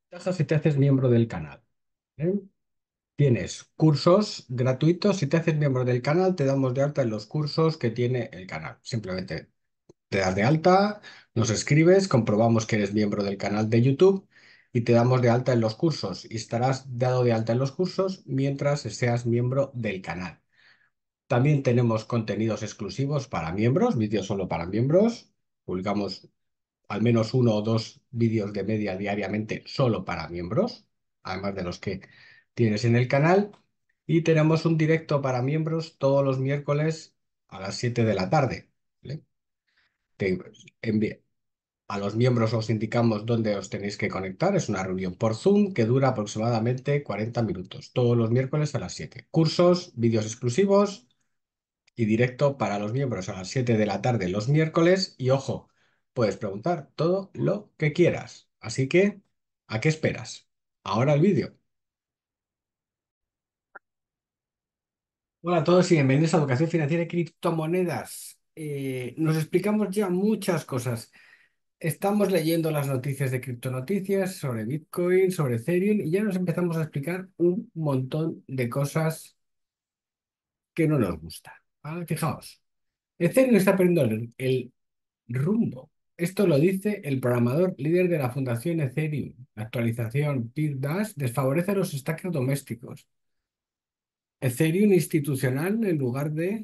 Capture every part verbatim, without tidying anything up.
Ventajas si te haces miembro del canal. ¿Eh? Tienes cursos gratuitos. Si te haces miembro del canal, te damos de alta en los cursos que tiene el canal. Simplemente te das de alta, nos escribes, comprobamos que eres miembro del canal de YouTube y te damos de alta en los cursos. Y estarás dado de alta en los cursos mientras seas miembro del canal. También tenemos contenidos exclusivos para miembros, vídeos solo para miembros. Publicamos al menos uno o dos vídeos de media diariamente solo para miembros, además de los que tienes en el canal. Y tenemos un directo para miembros todos los miércoles a las siete de la tarde. ¿Vale? Te envi- a los miembros os indicamos dónde os tenéis que conectar. Es una reunión por Zoom que dura aproximadamente cuarenta minutos, todos los miércoles a las siete. Cursos, vídeos exclusivos y directo para los miembros a las siete de la tarde los miércoles. Y ojo, puedes preguntar todo lo que quieras. Así que, ¿a qué esperas? Ahora el vídeo. Hola a todos y bienvenidos a Educación Financiera y Criptomonedas. Eh, nos explicamos ya muchas cosas. Estamos leyendo las noticias de criptonoticias sobre Bitcoin, sobre Ethereum y ya nos empezamos a explicar un montón de cosas que no nos gustan. ¿Vale? Fijaos, Ethereum está perdiendo el, el rumbo. Esto lo dice el programador líder de la fundación Ethereum. La actualización Peer Dash desfavorece a los stackers domésticos. Ethereum institucional en lugar de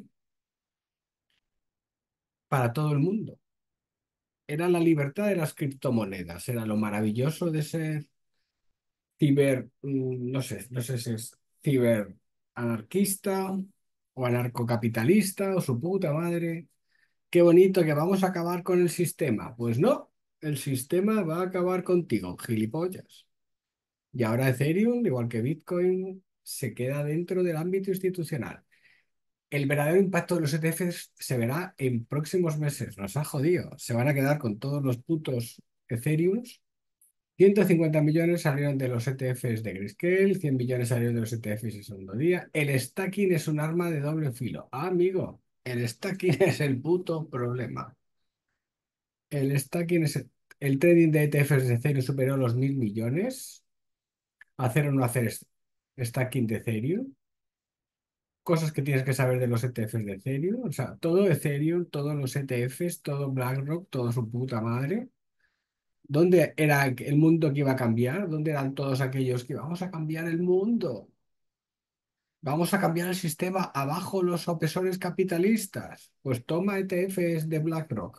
para todo el mundo. Era la libertad de las criptomonedas. Era lo maravilloso de ser ciber, mm, no sé, no sé si es ciber anarquista o anarcocapitalista o su puta madre. Qué bonito que vamos a acabar con el sistema. Pues no, el sistema va a acabar contigo, gilipollas. Y ahora Ethereum, igual que Bitcoin, se queda dentro del ámbito institucional. El verdadero impacto de los E T Fs se verá en próximos meses. Nos ha jodido. Se van a quedar con todos los putos Ethereums. ciento cincuenta millones salieron de los E T Fs de Grayscale, cien millones salieron de los E T Fs de segundo día. El stacking es un arma de doble filo. Ah, amigo, el stacking es el puto problema. El stacking es el, el trading de E T Fs de Ethereum superó los mil millones. Hacer o no hacer es- stacking de Ethereum, cosas que tienes que saber de los E T Fs de Ethereum, o sea, todo Ethereum, todos los E T Fs, todo BlackRock, todo su puta madre. ¿Dónde era el mundo que iba a cambiar? ¿Dónde eran todos aquellos que vamos a cambiar el mundo? Vamos a cambiar el sistema abajo los opresores capitalistas. Pues toma E T Fs de BlackRock.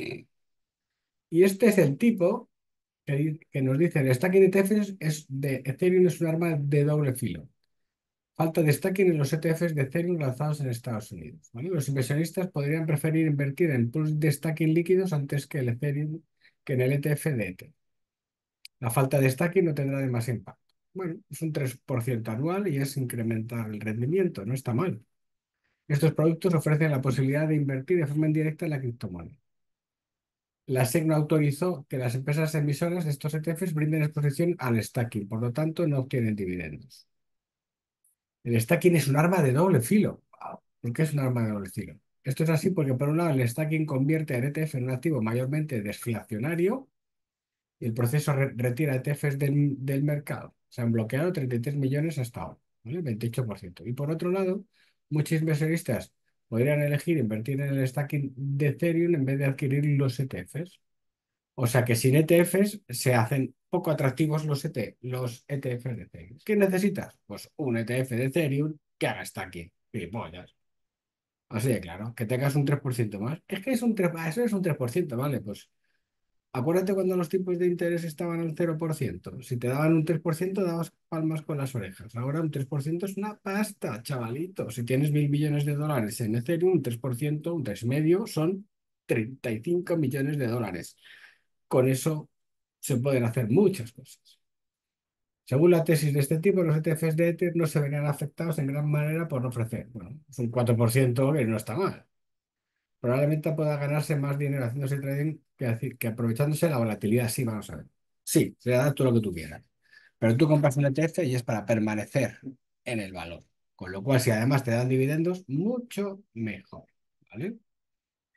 Y este es el tipo que, que nos dice, el stacking de E T Fs es de Ethereum es un arma de doble filo. Falta de stacking en los E T Fs de Ethereum lanzados en Estados Unidos. ¿Vale? Los inversionistas podrían preferir invertir en pools de stacking líquidos antes que el Ethereum que en el E T F de Ether. La falta de stacking no tendrá demasiado impacto. Bueno, es un tres por ciento anual y es incrementar el rendimiento, no está mal. Estos productos ofrecen la posibilidad de invertir de forma indirecta en la criptomoneda. La S E C no autorizó que las empresas emisoras de estos E T Fs brinden exposición al stacking, por lo tanto no obtienen dividendos. El stacking es un arma de doble filo. Wow. ¿Por qué es un arma de doble filo? Esto es así porque, por un lado, el stacking convierte al E T F en un activo mayormente desflacionario y el proceso re- retira E T Fs del, del mercado. Se han bloqueado treinta y tres millones hasta ahora, ¿vale? veintiocho por ciento. Y por otro lado, muchos inversionistas podrían elegir invertir en el stacking de Ethereum en vez de adquirir los E T Fs. O sea que sin E T Fs se hacen poco atractivos los, E T, los E T Fs de Ethereum. ¿Qué necesitas? Pues un E T F de Ethereum que haga stacking. Gilipollas. Así de claro, que tengas un tres por ciento más. Es que es un tres, ah, eso es un tres por ciento, ¿vale? Pues acuérdate cuando los tipos de interés estaban al cero por ciento. Si te daban un tres por ciento, dabas palmas con las orejas. Ahora un tres por ciento es una pasta, chavalito. Si tienes mil millones de dólares en Ethereum, un tres por ciento, un tres coma cinco son treinta y cinco millones de dólares. Con eso se pueden hacer muchas cosas. Según la tesis de este tipo, los E T Fs de Ether no se verían afectados en gran manera por no ofrecer. Bueno, es un cuatro por ciento que no está mal. Probablemente pueda ganarse más dinero haciéndose trading que, haci- que aprovechándose de la volatilidad. Sí, vamos a ver. Sí, se da tú lo que tú quieras. Pero tú compras un E T F y es para permanecer en el valor. Con lo cual, si además te dan dividendos, mucho mejor. ¿Vale?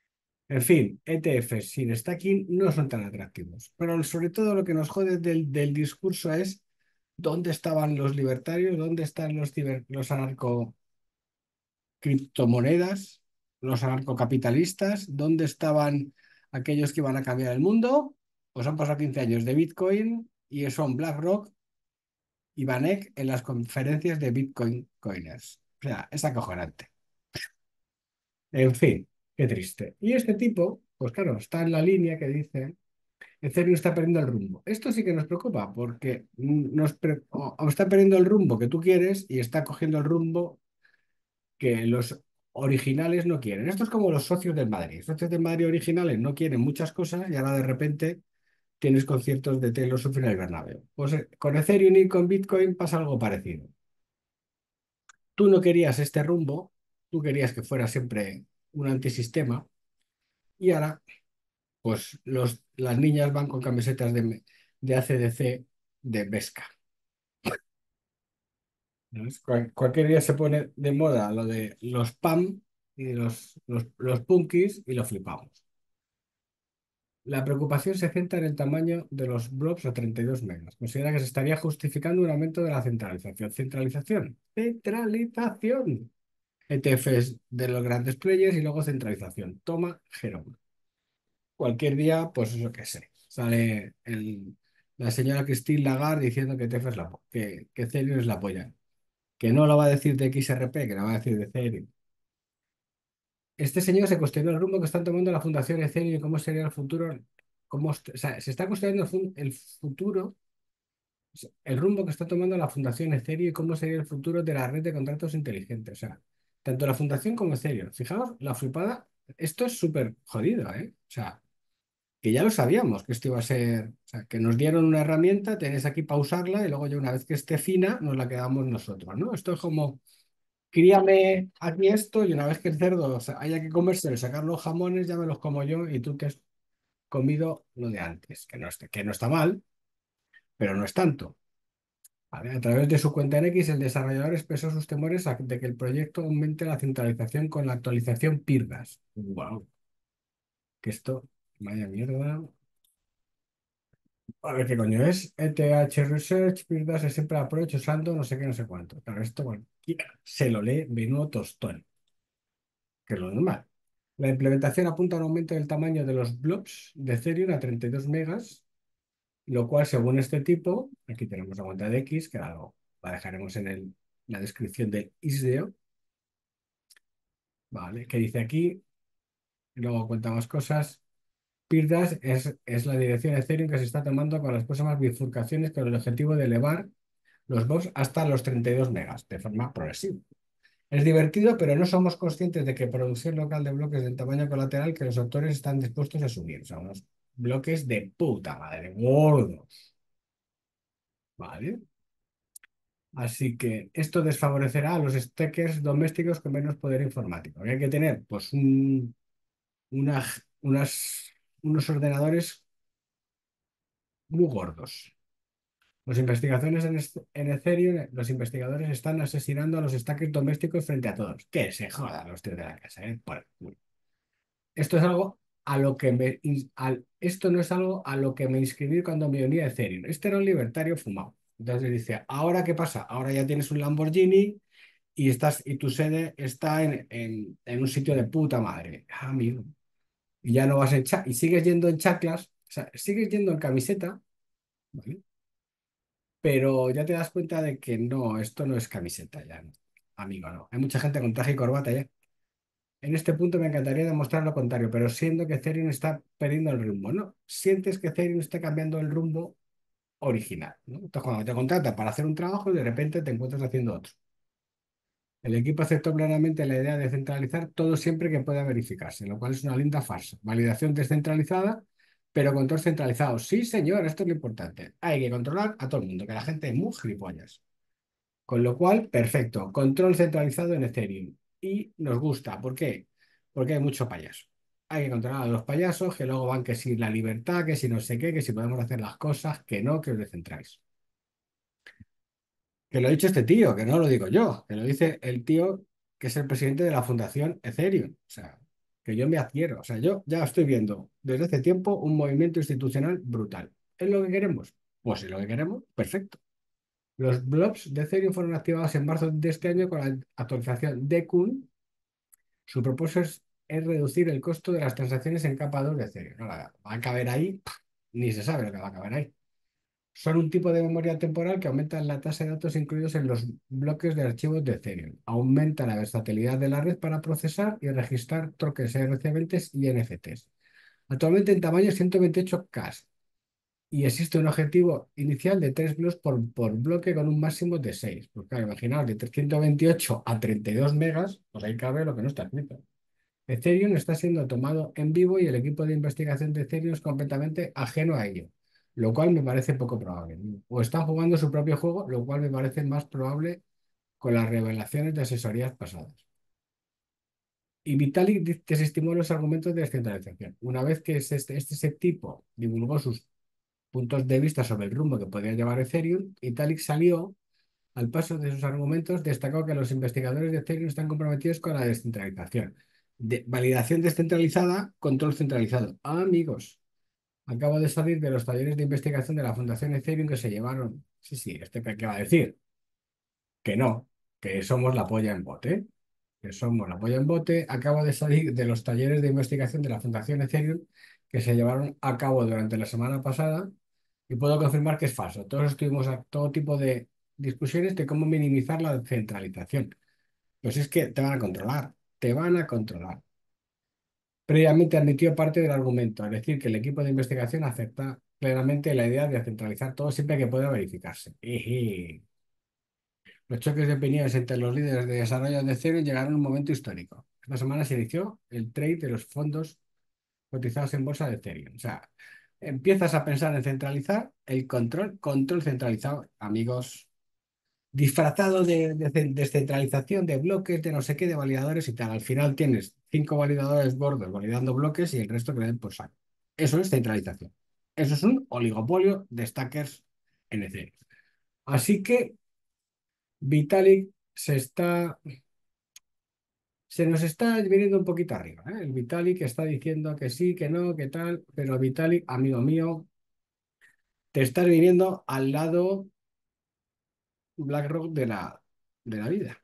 En fin, E T Fs sin stacking no son tan atractivos. Pero sobre todo lo que nos jode del, del discurso es dónde estaban los libertarios, dónde están los, ciber- los anarcocriptomonedas, los anarcocapitalistas, dónde estaban aquellos que iban a cambiar el mundo. Pues han pasado quince años de Bitcoin y son BlackRock y Vanek en las conferencias de Bitcoin Coiners. O sea, es acojonante. En fin, qué triste. Y este tipo, pues claro, está en la línea que dice, Ethereum está perdiendo el rumbo. Esto sí que nos preocupa porque mm, nos pre- o o está perdiendo el rumbo que tú quieres y está cogiendo el rumbo que los originales no quieren. Esto es como los socios del Madrid. Los socios del Madrid originales no quieren muchas cosas y ahora de repente tienes conciertos de Taylor Swift en el Bernabéu. Pues eh, con Ethereum y con Bitcoin pasa algo parecido. Tú no querías este rumbo, tú querías que fuera siempre un antisistema y ahora pues los, las niñas van con camisetas de, de A C D C de Vesca. ¿No? Es cual- cualquier día se pone de moda lo de los P A M y los, los, los punkis y lo flipamos. La preocupación se centra en el tamaño de los blobs a treinta y dos megas. Considera que se estaría justificando un aumento de la centralización. Centralización. Centralización. E T Fs de los grandes players y luego centralización. Toma, Jerome. Cualquier día, pues eso que sé. Sale el- la señora Christine Lagarde diciendo que E T F es la, po- que, que Ethereum es la polla. Que no lo va a decir de X R P, que lo va a decir de Ethereum. Este señor se cuestionó el rumbo que están tomando la Fundación Ethereum y cómo sería el futuro. Cómo, est- o sea, se está cuestionando el fun- el futuro, el rumbo que está tomando la Fundación Ethereum y cómo sería el futuro de la red de contratos inteligentes. O sea, tanto la Fundación como Ethereum. Fijaos, la flipada, esto es súper jodido, ¿eh? O sea, que ya lo sabíamos que esto iba a ser, o sea, que nos dieron una herramienta, tenéis aquí para usarla y luego ya una vez que esté fina, nos la quedamos nosotros, ¿no? Esto es como, críame aquí esto y una vez que el cerdo o sea, haya que comérselo y sacar los jamones, ya me los como yo y tú que has comido lo de antes, que no, está- que no está mal, pero no es tanto. ¿Vale? A través de su cuenta en X, el desarrollador expresó sus temores a- de que el proyecto aumente la centralización con la actualización PIRGAS. Wow, que esto, vaya mierda. A ver qué coño es. E T H Research, PIRGAS, siempre approach usando no sé qué, no sé cuánto. Claro, esto cualquiera se lo lee, menudo tostón, que es lo normal. La implementación apunta a un aumento del tamaño de los blobs de Ethereum a treinta y dos megas, lo cual, según este tipo, aquí tenemos la cuenta de X, que ahora lo- la dejaremos en el- la descripción del ISDEO, ¿vale? Que dice aquí, y luego cuenta más cosas. PIRDAS es, es la dirección Ethereum que se está tomando con las próximas bifurcaciones con el objetivo de elevar los blobs hasta los treinta y dos megas de forma progresiva. Es divertido, pero no somos conscientes de que producción local de bloques del tamaño colateral que los autores están dispuestos a asumir. O sea, unos bloques de puta madre, gordos. ¿Vale? Así que esto desfavorecerá a los stakers domésticos con menos poder informático. Hay que tener, pues, un- una- unas, unos ordenadores muy gordos. Las investigaciones en, est- en Ethereum, los investigadores están asesinando a los stakers domésticos frente a todos. Que se jodan los tíos de la casa, ¿eh? Por el culo. Esto es algo a lo que me, ins- al- esto no es algo a lo que me inscribí cuando me uní a Ethereum. Este era un libertario fumado. Entonces dice, ¿ahora qué pasa? Ahora ya tienes un Lamborghini y estás, y tu sede está en, en, en un sitio de puta madre. Ah, amigo. Y ya no vas en cha y sigues yendo en chaclas, o sea, sigues yendo en camiseta, ¿vale? Pero ya te das cuenta de que no, esto no es camiseta ya, no. Amigo, no. Hay mucha gente con traje y corbata ya. En este punto me encantaría demostrar lo contrario, pero siento que Ethereum está perdiendo el rumbo, ¿no? Sientes que Ethereum está cambiando el rumbo original, ¿no? Entonces, cuando te contratan para hacer un trabajo, de repente te encuentras haciendo otro. El equipo aceptó plenamente la idea de centralizar todo siempre que pueda verificarse, lo cual es una linda farsa. Validación descentralizada, pero control centralizado. Sí, señor, esto es lo importante. Hay que controlar a todo el mundo, que la gente es muy gilipollas. Con lo cual, perfecto. Control centralizado en Ethereum. Y nos gusta. ¿Por qué? Porque hay mucho payaso. Hay que controlar a los payasos que luego van que si la libertad, que si no sé qué, que si podemos hacer las cosas, que no, que os descentráis. Que lo ha dicho este tío, que no lo digo yo, que lo dice el tío que es el presidente de la Fundación Ethereum. O sea. que yo me adquiero. O sea, yo ya estoy viendo desde hace tiempo un movimiento institucional brutal. ¿Es lo que queremos? Pues si es lo que queremos, perfecto. Los blobs de Ethereum fueron activados en marzo de este año con la actualización de Kun. Su propósito es, es reducir el costo de las transacciones en capa dos de Ethereum. No, va a caber ahí, ni se sabe lo que va a caber ahí. Son un tipo de memoria temporal que aumenta la tasa de datos incluidos en los bloques de archivos de Ethereum. Aumenta la versatilidad de la red para procesar y registrar tokens R C veinte y N F Ts. Actualmente en tamaño ciento veintiocho K y existe un objetivo inicial de tres blocks por, por bloque con un máximo de seis. Pues claro, imaginaos, de ciento veintiocho a treinta y dos megas, pues ahí cabe lo que no está escrito. Ethereum está siendo tomado en vivo y el equipo de investigación de Ethereum es completamente ajeno a ello, lo cual me parece poco probable. O están jugando su propio juego, lo cual me parece más probable con las revelaciones de asesorías pasadas. Y Vitalik di- desestimó los argumentos de descentralización. Una vez que este, este, este tipo divulgó sus puntos de vista sobre el rumbo que podría llevar Ethereum, Vitalik salió al paso de sus argumentos, destacó que los investigadores de Ethereum están comprometidos con la descentralización. De- validación descentralizada, control centralizado. Ah, amigos, acabo de salir de los talleres de investigación de la Fundación Ethereum que se llevaron. Sí, sí, este que qué va a decir que no, que somos la polla en bote, que somos la polla en bote. Acabo de salir de los talleres de investigación de la Fundación Ethereum que se llevaron a cabo durante la semana pasada y puedo confirmar que es falso. Todos estuvimos a todo tipo de discusiones de cómo minimizar la centralización. Pues es que te van a controlar, te van a controlar. Previamente admitió parte del argumento, es decir, que el equipo de investigación acepta plenamente la idea de centralizar todo siempre que pueda verificarse. Eje. Los choques de opiniones entre los líderes de desarrollo de Ethereum llegaron a un momento histórico. Esta semana se inició el trade de los fondos cotizados en bolsa de Ethereum. O sea, empiezas a pensar en centralizar el control, control centralizado, amigos, disfrazado de, de cen- descentralización de bloques, de no sé qué, de validadores y tal. Al final tienes cinco validadores gordos validando bloques y el resto que le den por saco. Eso es centralización. Eso es un oligopolio de stackers en Ethereum. Así que Vitalik se está, se nos está viniendo un poquito arriba, ¿eh? El Vitalik está diciendo que sí, que no, que tal, pero Vitalik, amigo mío, te estás viniendo al lado BlackRock de la, de la vida.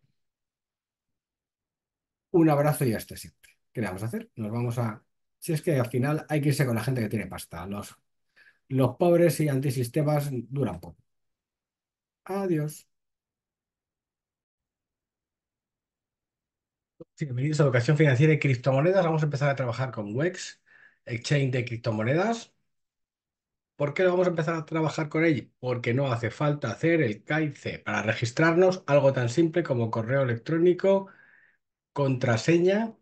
Un abrazo y hasta siempre. ¿Qué le vamos a hacer? Nos vamos a... Si es que al final hay que irse con la gente que tiene pasta. Los, los pobres y antisistemas duran poco. Adiós. Sí, bienvenidos a Educación Financiera y Criptomonedas. Vamos a empezar a trabajar con WEX, Exchange de criptomonedas. ¿Por qué lo vamos a empezar a trabajar con ella? Porque no hace falta hacer el K Y C. Para registrarnos, algo tan simple como correo electrónico, contraseña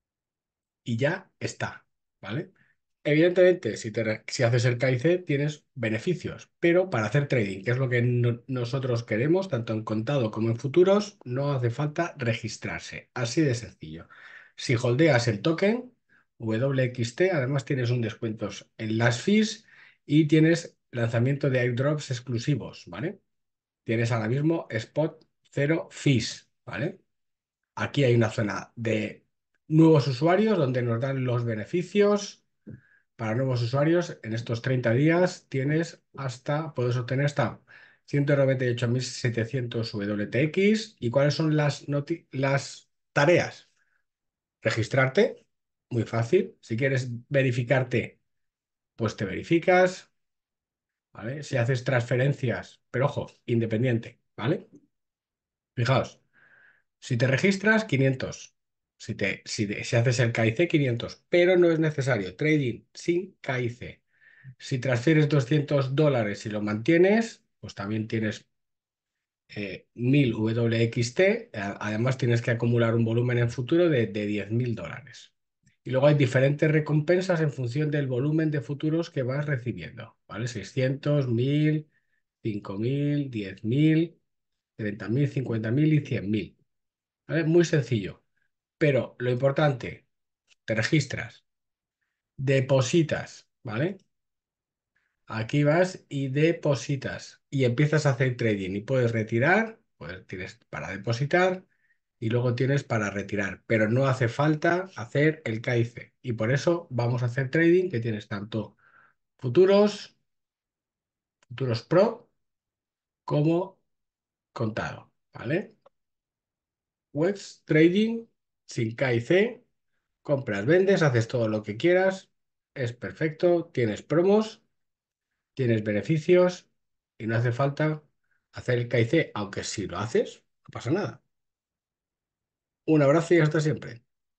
y ya está, ¿vale? Evidentemente, si, te re- si haces el K I C tienes beneficios, pero para hacer trading, que es lo que no- nosotros queremos, tanto en contado como en futuros, no hace falta registrarse. Así de sencillo. Si holdeas el token W X T, además tienes un descuento en las fees y tienes lanzamiento de airdrops exclusivos, ¿vale? Tienes ahora mismo spot cero fees, ¿vale? Aquí hay una zona de nuevos usuarios donde nos dan los beneficios. Para nuevos usuarios, en estos treinta días tienes hasta, puedes obtener hasta ciento noventa y ocho mil setecientos W T X. ¿Y cuáles son las, noti- las tareas? Registrarte, muy fácil. Si quieres verificarte, pues te verificas, ¿vale? Si haces transferencias, pero ojo, independiente, ¿vale? Fijaos. Si te registras, quinientos. Si, te, si, te- si haces el K I C, quinientos. Pero no es necesario. Trading sin K I C. Si transfieres doscientos dólares y lo mantienes, pues también tienes eh, mil W X T. A- Además, tienes que acumular un volumen en futuro de, de diez mil dólares. Y luego hay diferentes recompensas en función del volumen de futuros que vas recibiendo. ¿Vale? seiscientos, mil, cinco mil, diez mil, treinta mil, cincuenta mil y cien mil. ¿Vale? Muy sencillo. Pero lo importante, te registras, depositas, ¿vale? Aquí vas y depositas y empiezas a hacer trading y puedes retirar, pues tienes para depositar y luego tienes para retirar, pero no hace falta hacer el K I C. Y por eso vamos a hacer trading, que tienes tanto futuros, futuros Pro como contado, ¿vale? Webs trading sin K I C, compras, vendes, haces todo lo que quieras, es perfecto, tienes promos, tienes beneficios y no hace falta hacer el K I C, aunque si lo haces, no pasa nada. Un abrazo y hasta siempre.